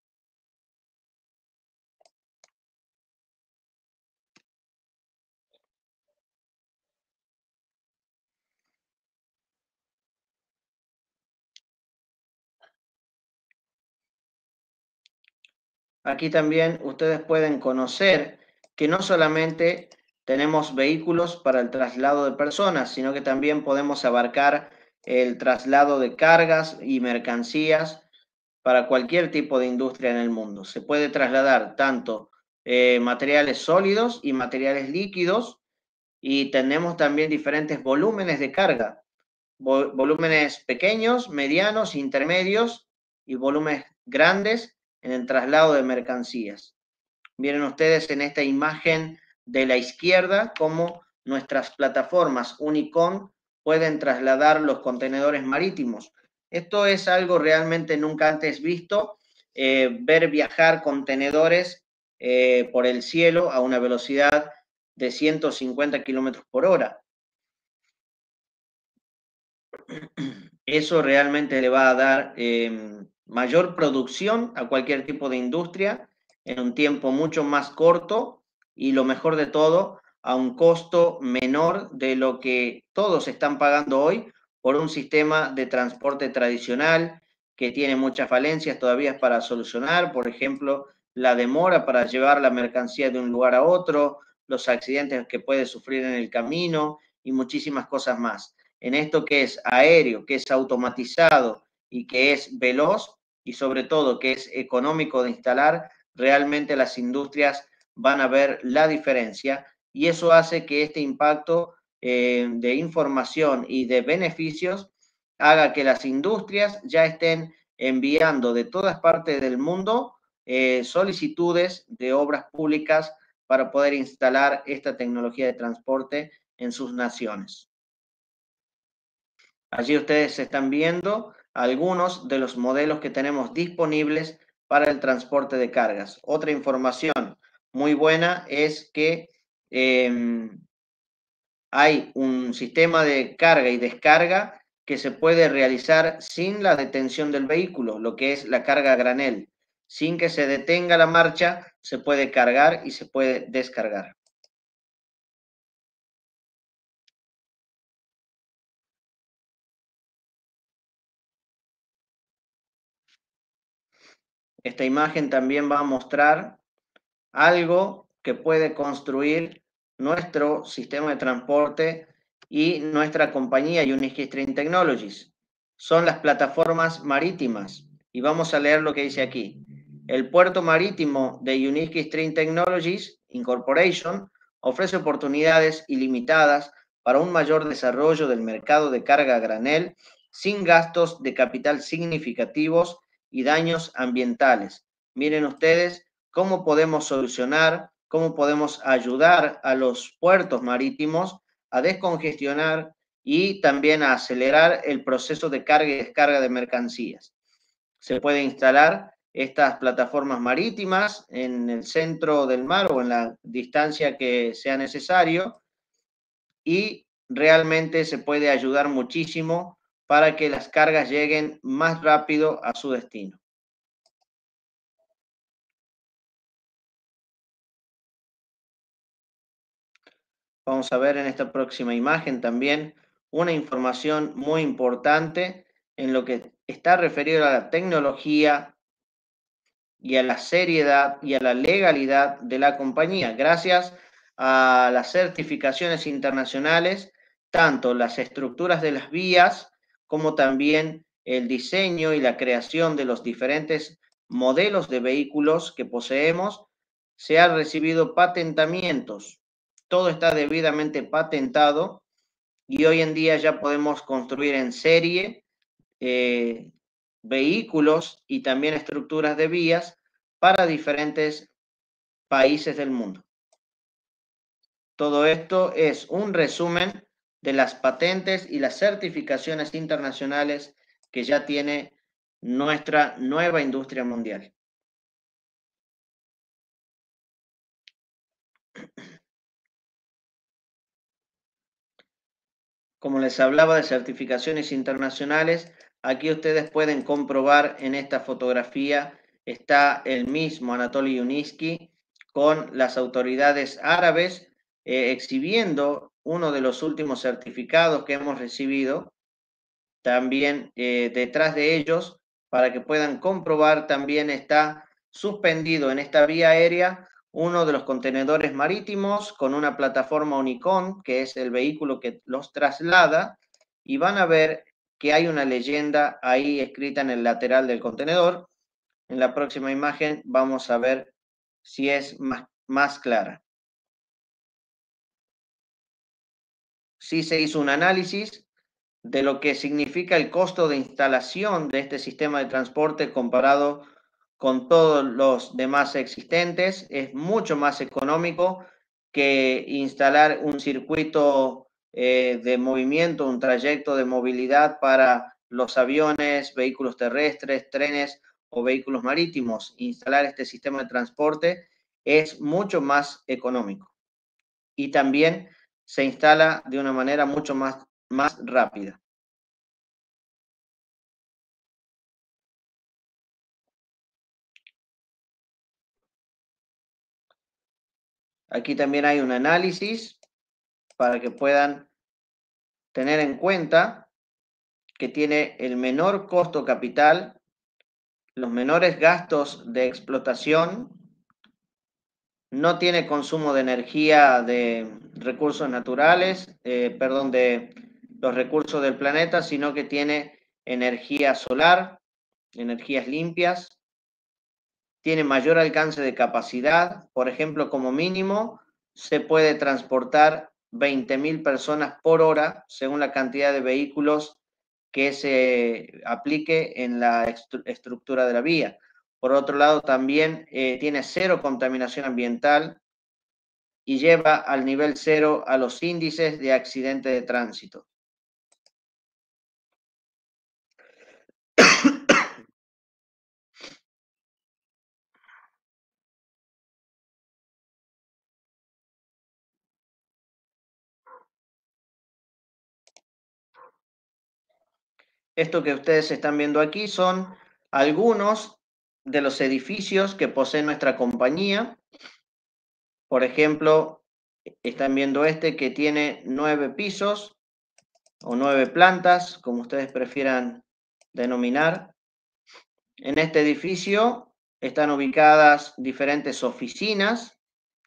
Aquí también ustedes pueden conocer que no solamente tenemos vehículos para el traslado de personas, sino que también podemos abarcar el traslado de cargas y mercancías para cualquier tipo de industria en el mundo. Se puede trasladar tanto eh, materiales sólidos y materiales líquidos, y tenemos también diferentes volúmenes de carga, Vol volúmenes pequeños, medianos, intermedios y volúmenes grandes en el traslado de mercancías. Miren ustedes en esta imagen de la izquierda cómo nuestras plataformas Unicon pueden trasladar los contenedores marítimos. Esto es algo realmente nunca antes visto, eh, ver viajar contenedores eh, por el cielo a una velocidad de ciento cincuenta kilómetros por hora. Eso realmente le va a dar eh, mayor producción a cualquier tipo de industria en un tiempo mucho más corto y lo mejor de todo, a un costo menor de lo que todos están pagando hoy por un sistema de transporte tradicional que tiene muchas falencias todavía para solucionar, por ejemplo, la demora para llevar la mercancía de un lugar a otro, los accidentes que puede sufrir en el camino y muchísimas cosas más. En esto que es aéreo, que es automatizado y que es veloz y sobre todo que es económico de instalar, realmente las industrias van a ver la diferencia y eso hace que este impacto eh, de información y de beneficios haga que las industrias ya estén enviando de todas partes del mundo eh, solicitudes de obras públicas para poder instalar esta tecnología de transporte en sus naciones. Allí ustedes están viendo algunos de los modelos que tenemos disponibles para el transporte de cargas. Otra información muy buena es que eh, hay un sistema de carga y descarga que se puede realizar sin la detención del vehículo, lo que es la carga a granel. Sin que se detenga la marcha, se puede cargar y se puede descargar. Esta imagen también va a mostrar algo que puede construir nuestro sistema de transporte y nuestra compañía Unique String Technologies. Son las plataformas marítimas. Y vamos a leer lo que dice aquí. El puerto marítimo de Unique String Technologies Incorporation ofrece oportunidades ilimitadas para un mayor desarrollo del mercado de carga a granel sin gastos de capital significativos y daños ambientales. Miren ustedes cómo podemos solucionar, cómo podemos ayudar a los puertos marítimos a descongestionar y también a acelerar el proceso de carga y descarga de mercancías. Se puede instalar estas plataformas marítimas en el centro del mar o en la distancia que sea necesario y realmente se puede ayudar muchísimo para que las cargas lleguen más rápido a su destino. Vamos a ver en esta próxima imagen también una información muy importante en lo que está referido a la tecnología y a la seriedad y a la legalidad de la compañía. Gracias a las certificaciones internacionales, tanto las estructuras de las vías como también el diseño y la creación de los diferentes modelos de vehículos que poseemos, se han recibido patentamientos. Todo está debidamente patentado y hoy en día ya podemos construir en serie eh, vehículos y también estructuras de vías para diferentes países del mundo. Todo esto es un resumen de las patentes y las certificaciones internacionales que ya tiene nuestra nueva industria mundial. Como les hablaba de certificaciones internacionales, aquí ustedes pueden comprobar en esta fotografía está el mismo Anatoly Yuniski con las autoridades árabes eh, exhibiendo uno de los últimos certificados que hemos recibido. También eh, detrás de ellos, para que puedan comprobar, también está suspendido en esta vía aérea uno de los contenedores marítimos con una plataforma Unicon, que es el vehículo que los traslada, y van a ver que hay una leyenda ahí escrita en el lateral del contenedor. En la próxima imagen vamos a ver si es más, más clara. Sí se hizo un análisis de lo que significa el costo de instalación de este sistema de transporte comparado con todos los demás existentes. Es mucho más económico que instalar un circuito eh, de movimiento, un trayecto de movilidad para los aviones, vehículos terrestres, trenes o vehículos marítimos. Instalar este sistema de transporte es mucho más económico y también se instala de una manera mucho más, más rápida. Aquí también hay un análisis para que puedan tener en cuenta que tiene el menor costo capital, los menores gastos de explotación, no tiene consumo de energía de recursos naturales, eh, perdón, de los recursos del planeta, sino que tiene energía solar, energías limpias, tiene mayor alcance de capacidad, por ejemplo, como mínimo se puede transportar veinte mil personas por hora según la cantidad de vehículos que se aplique en la estructura de la vía. Por otro lado, también eh, tiene cero contaminación ambiental y lleva al nivel cero a los índices de accidente de tránsito. Esto que ustedes están viendo aquí son algunos de los edificios que posee nuestra compañía. Por ejemplo, están viendo este que tiene nueve pisos o nueve plantas, como ustedes prefieran denominar. En este edificio están ubicadas diferentes oficinas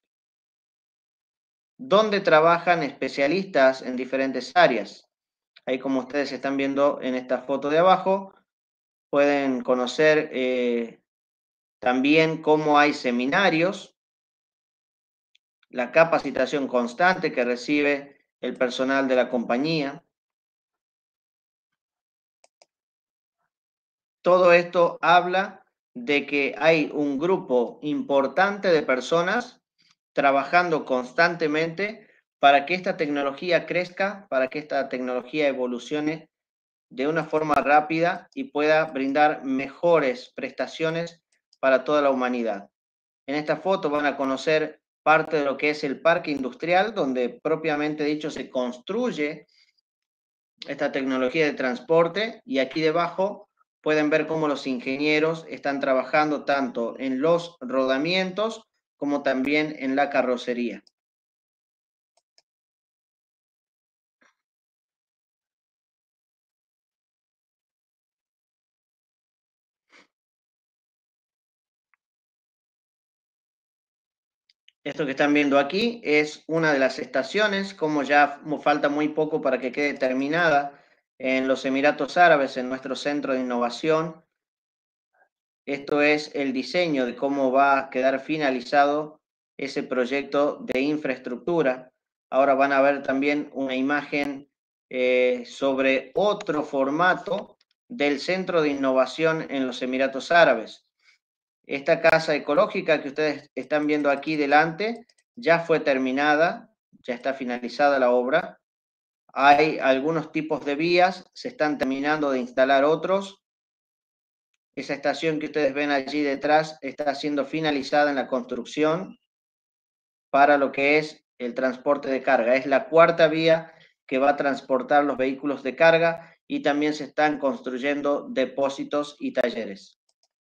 donde trabajan especialistas en diferentes áreas. Ahí, como ustedes están viendo en esta foto de abajo, pueden conocer eh, también cómo hay seminarios, la capacitación constante que recibe el personal de la compañía. Todo esto habla de que hay un grupo importante de personas trabajando constantemente para que esta tecnología crezca, para que esta tecnología evolucione de una forma rápida y pueda brindar mejores prestaciones para toda la humanidad. En esta foto van a conocer parte de lo que es el parque industrial, donde propiamente dicho se construye esta tecnología de transporte, y aquí debajo pueden ver cómo los ingenieros están trabajando tanto en los rodamientos como también en la carrocería. Esto que están viendo aquí es una de las estaciones, como ya falta muy poco para que quede terminada en los Emiratos Árabes, en nuestro centro de innovación. Esto es el diseño de cómo va a quedar finalizado ese proyecto de infraestructura. Ahora van a ver también una imagen eh, sobre otro formato del Centro de Innovación en los Emiratos Árabes. Esta casa ecológica que ustedes están viendo aquí delante ya fue terminada, ya está finalizada la obra. Hay algunos tipos de vías, se están terminando de instalar otros. Esa estación que ustedes ven allí detrás está siendo finalizada en la construcción para lo que es el transporte de carga. Es la cuarta vía que va a transportar los vehículos de carga y también se están construyendo depósitos y talleres.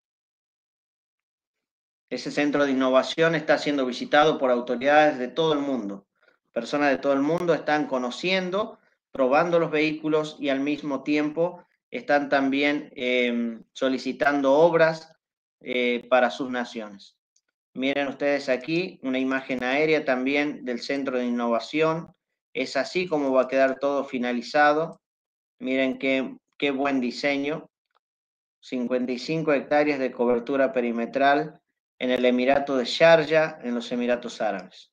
Ese centro de innovación está siendo visitado por autoridades de todo el mundo. Personas de todo el mundo están conociendo, probando los vehículos y al mismo tiempo están también eh, solicitando obras eh, para sus naciones. Miren ustedes aquí una imagen aérea también del centro de innovación. Es así como va a quedar todo finalizado. Miren qué, qué buen diseño. cincuenta y cinco hectáreas de cobertura perimetral en el Emirato de Sharjah, en los Emiratos Árabes.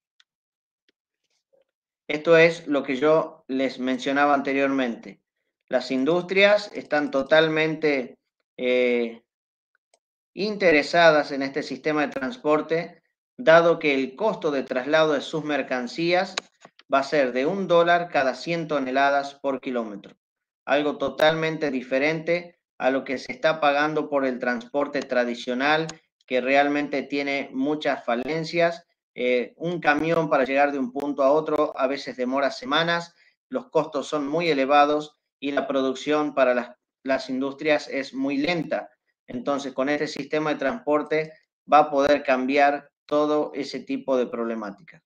Esto es lo que yo les mencionaba anteriormente. Las industrias están totalmente eh, interesadas en este sistema de transporte, dado que el costo de traslado de sus mercancías va a ser de un dólar cada cien toneladas por kilómetro. Algo totalmente diferente a lo que se está pagando por el transporte tradicional, que realmente tiene muchas falencias. Eh, un camión para llegar de un punto a otro a veces demora semanas, los costos son muy elevados y la producción para las, las industrias es muy lenta. Entonces, con este sistema de transporte va a poder cambiar todo ese tipo de problemática.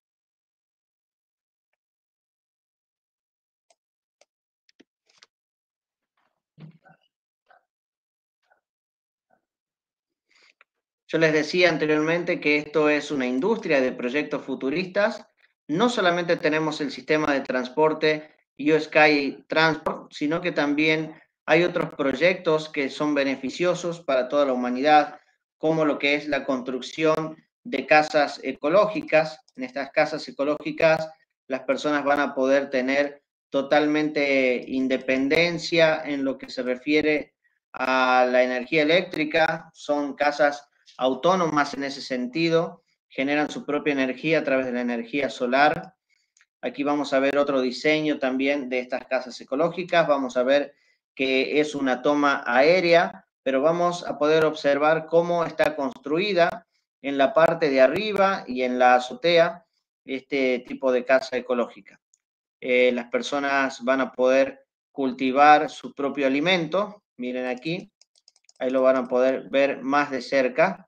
Yo les decía anteriormente que esto es una industria de proyectos futuristas. No solamente tenemos el sistema de transporte U-Sky Transport, sino que también hay otros proyectos que son beneficiosos para toda la humanidad, como lo que es la construcción de casas ecológicas. En estas casas ecológicas las personas van a poder tener totalmente independencia en lo que se refiere a la energía eléctrica. Son casas autónomas en ese sentido, generan su propia energía a través de la energía solar. Aquí vamos a ver otro diseño también de estas casas ecológicas. Vamos a ver que es una toma aérea, pero vamos a poder observar cómo está construida en la parte de arriba y en la azotea este tipo de casa ecológica. Eh, las personas van a poder cultivar su propio alimento. Miren aquí, ahí lo van a poder ver más de cerca.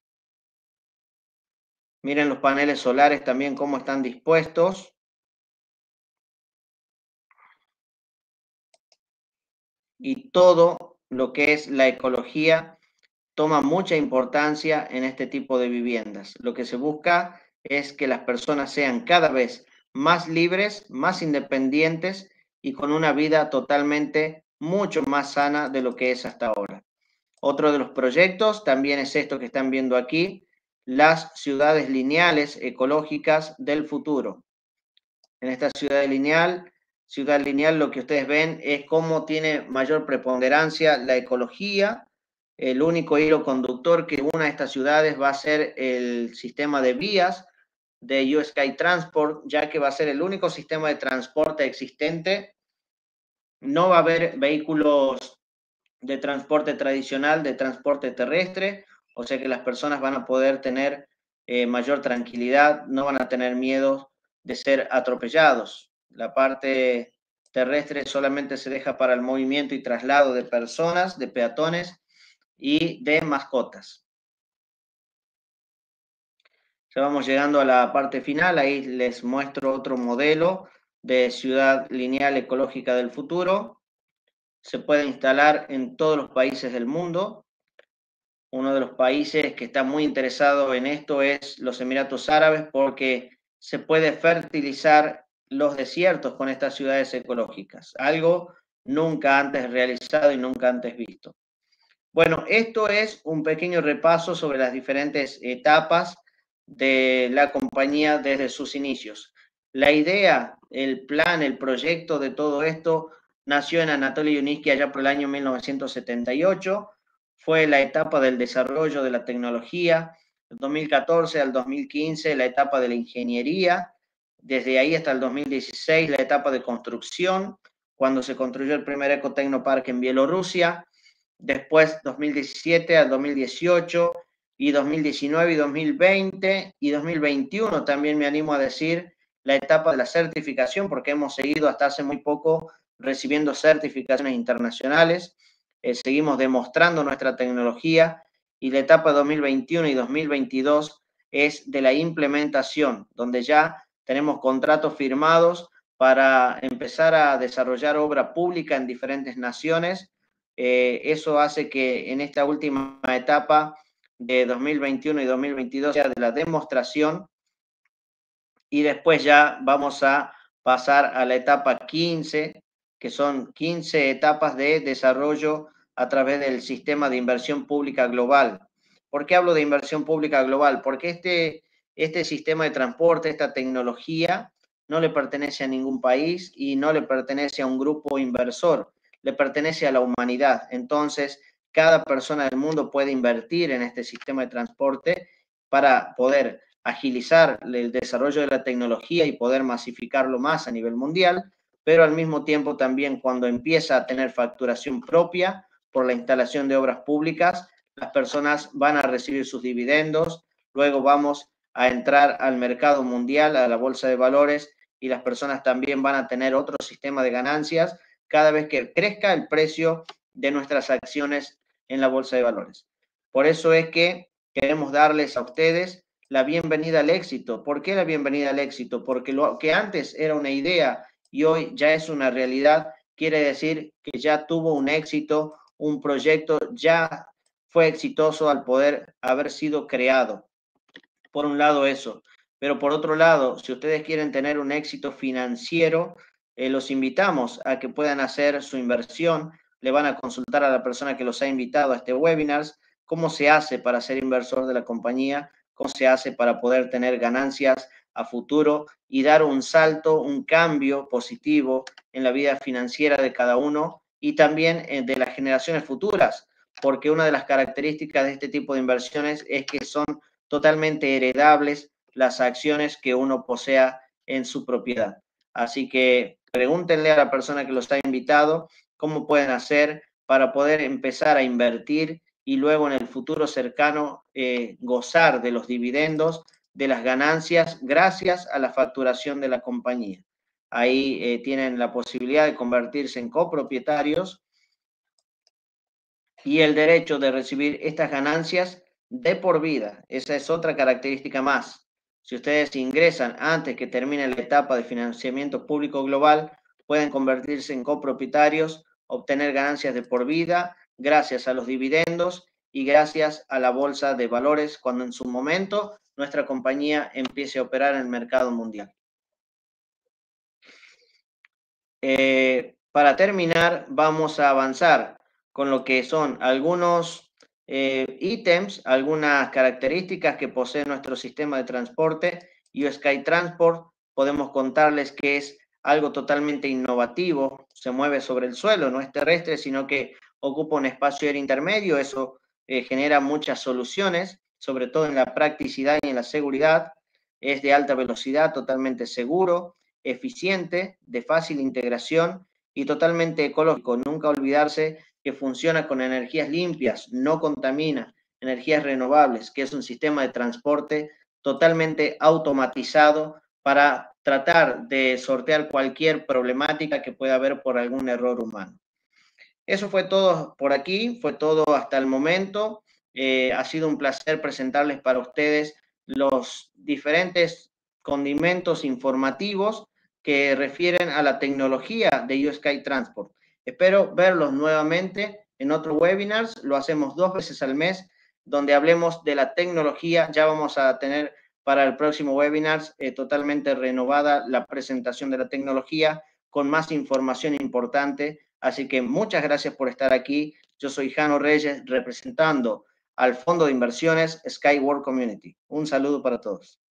Miren los paneles solares también cómo están dispuestos. Y todo lo que es la ecología toma mucha importancia en este tipo de viviendas. Lo que se busca es que las personas sean cada vez más libres, más independientes y con una vida totalmente mucho más sana de lo que es hasta ahora. Otro de los proyectos también es esto que están viendo aquí, las ciudades lineales ecológicas del futuro. En esta ciudad lineal, ciudad lineal lo que ustedes ven es cómo tiene mayor preponderancia la ecología. El único hilo conductor que una estas ciudades va a ser el sistema de vías de U-Sky Transport, ya que va a ser el único sistema de transporte existente. No va a haber vehículos de transporte tradicional, de transporte terrestre, o sea que las personas van a poder tener eh, mayor tranquilidad, no van a tener miedo de ser atropellados. La parte terrestre solamente se deja para el movimiento y traslado de personas, de peatones y de mascotas. Ya vamos llegando a la parte final, ahí les muestro otro modelo de ciudad lineal ecológica del futuro. Se puede instalar en todos los países del mundo. Uno de los países que está muy interesado en esto es los Emiratos Árabes, porque se puede fertilizar los desiertos con estas ciudades ecológicas, algo nunca antes realizado y nunca antes visto. Bueno, esto es un pequeño repaso sobre las diferentes etapas de la compañía desde sus inicios. La idea, el plan, el proyecto de todo esto nació en Anatoly Yuniski allá por el año mil novecientos setenta y ocho. Fue la etapa del desarrollo de la tecnología, del dos mil catorce al dos mil quince la etapa de la ingeniería, desde ahí hasta el dos mil dieciséis la etapa de construcción, cuando se construyó el primer ecotecnoparque en Bielorrusia, después dos mil diecisiete al dos mil dieciocho y dos mil diecinueve y dos mil veinte y dos mil veintiuno también me animo a decir la etapa de la certificación, porque hemos seguido hasta hace muy poco recibiendo certificaciones internacionales. Eh, seguimos demostrando nuestra tecnología y la etapa dos mil veintiuno y dos mil veintidós es de la implementación, donde ya tenemos contratos firmados para empezar a desarrollar obra pública en diferentes naciones. Eh, eso hace que en esta última etapa de dos mil veintiuno y dos mil veintidós sea de la demostración, y después ya vamos a pasar a la etapa quince, que son quince etapas de desarrollo a través del sistema de inversión pública global. ¿Por qué hablo de inversión pública global? Porque este, este sistema de transporte, esta tecnología, no le pertenece a ningún país y no le pertenece a un grupo inversor. le pertenece a la humanidad. Entonces, cada persona del mundo puede invertir en este sistema de transporte para poder agilizar el desarrollo de la tecnología y poder masificarlo más a nivel mundial, pero al mismo tiempo también cuando empieza a tener facturación propia por la instalación de obras públicas, las personas van a recibir sus dividendos, luego vamos a entrar al mercado mundial, a la bolsa de valores, y las personas también van a tener otro sistema de ganancias cada vez que crezca el precio de nuestras acciones en la bolsa de valores. Por eso es que queremos darles a ustedes la bienvenida al éxito. ¿Por qué la bienvenida al éxito? Porque lo que antes era una idea y hoy ya es una realidad, quiere decir que ya tuvo un éxito, un proyecto ya fue exitoso al poder haber sido creado. Por un lado eso, pero por otro lado, si ustedes quieren tener un éxito financiero, eh, los invitamos a que puedan hacer su inversión. Le van a consultar a la persona que los ha invitado a este webinar cómo se hace para ser inversor de la compañía, cómo se hace para poder tener ganancias a futuro y dar un salto, un cambio positivo en la vida financiera de cada uno y también eh, de las generaciones futuras, porque una de las características de este tipo de inversiones es que son totalmente heredables las acciones que uno posea en su propiedad. Así que pregúntenle a la persona que los ha invitado cómo pueden hacer para poder empezar a invertir y luego en el futuro cercano eh, gozar de los dividendos, de las ganancias, gracias a la facturación de la compañía. Ahí eh, tienen la posibilidad de convertirse en copropietarios y el derecho de recibir estas ganancias de por vida. Esa es otra característica más. Si ustedes ingresan antes que termine la etapa de financiamiento público global, pueden convertirse en copropietarios, obtener ganancias de por vida gracias a los dividendos y gracias a la bolsa de valores cuando en su momento nuestra compañía empiece a operar en el mercado mundial. Eh, para terminar, vamos a avanzar con lo que son algunos eh, ítems, algunas características que posee nuestro sistema de transporte. U S Sky Transport, podemos contarles que es algo totalmente innovativo, se mueve sobre el suelo, no es terrestre, sino que ocupa un espacio aéreo intermedio. Eso eh, genera muchas soluciones, sobre todo en la practicidad y en la seguridad. Es de alta velocidad, totalmente seguro, eficiente, de fácil integración y totalmente ecológico. Nunca olvidarse que funciona con energías limpias, no contamina, energías renovables, que es un sistema de transporte totalmente automatizado para tratar de sortear cualquier problemática que pueda haber por algún error humano. Eso fue todo por aquí, fue todo hasta el momento. Eh, ha sido un placer presentarles para ustedes los diferentes condimentos informativos que refieren a la tecnología de U S Sky Transport. Espero verlos nuevamente en otros webinars. Lo hacemos dos veces al mes, donde hablemos de la tecnología. Ya vamos a tener para el próximo webinar eh, totalmente renovada la presentación de la tecnología con más información importante. Así que muchas gracias por estar aquí. Yo soy Jano Reyes, representando al Fondo de Inversiones Sky World Community. Un saludo para todos.